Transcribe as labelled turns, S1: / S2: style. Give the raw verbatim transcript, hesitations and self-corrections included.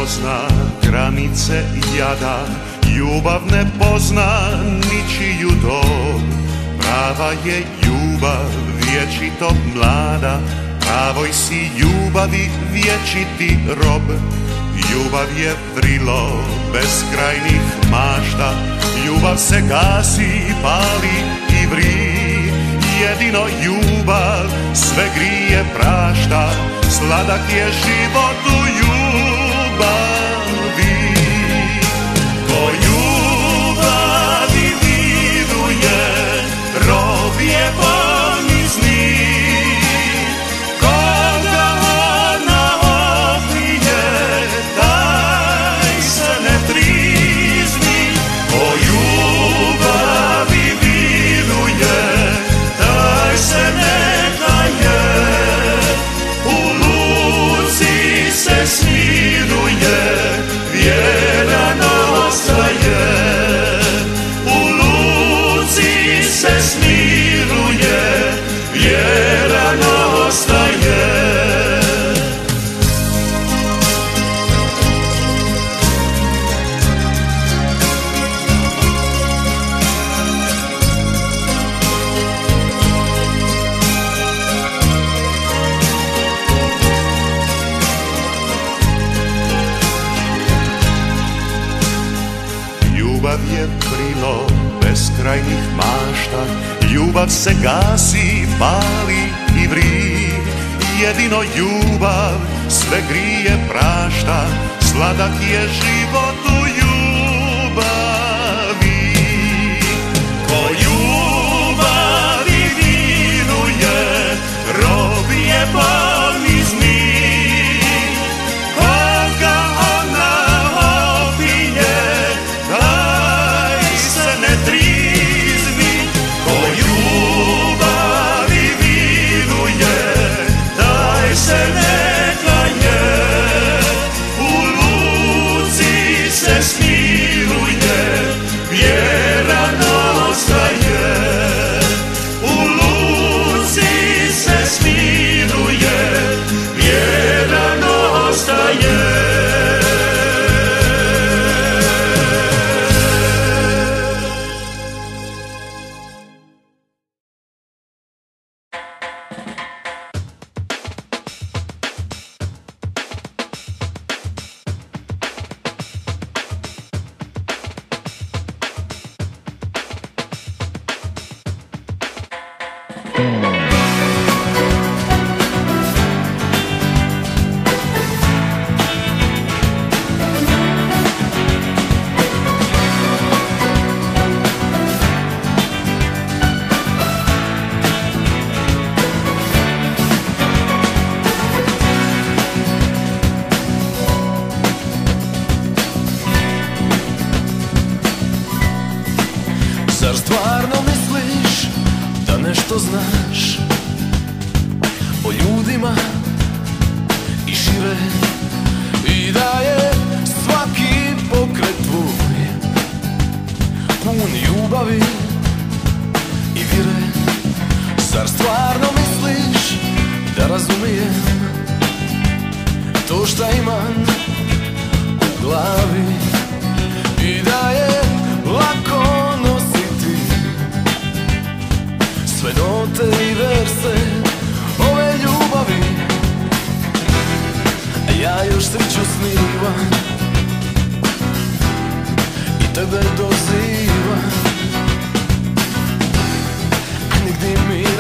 S1: pozna granice jada, ljubav ne pozna ničiju dob. Prava je ljubav, vječito mlada, pravoj si ljubavi vječiti rob. Ljubav je vrilo beskrajnih mašta, ljubav se gasi, pali i vri. Jedino ljubav sve grije, prašta, sladak je život u ljubavi. Ko ljubavi viduje, rob je ponizni. Koga ona oprije, taj se ne trizni. Ko ljubavi viduje, taj se ne kaje. U luci se smiruje, vjeran ostaje. U luci se smiruje, vjeran ostaje. Ljubav je krilo beskrajnih mašta, ljubav se gasi, pali i vri. Jedino ljubav sve grije, prašta, sladak je život u ljubavi. Ko ljubavi vinuje, rob je ponizni. Koga ona opije, taj se ne trizni. Ko ljubavi vinuje, taj se ne kaje. U luci se smiruje, vjeran ostaje. U luci se smiruje, vjeran ostaje.
S2: Zar stvarno misliš da nešto znaš o ljudima i šire, i da je svaki pokret tvoj pun ljubavi i vire? Zar stvarno misliš da razumijem to šta imam u glavi i da je lako nositi sve note i verse ove ljubavi? A ja još sreću snivam i tebe dozivam, a nigdje mi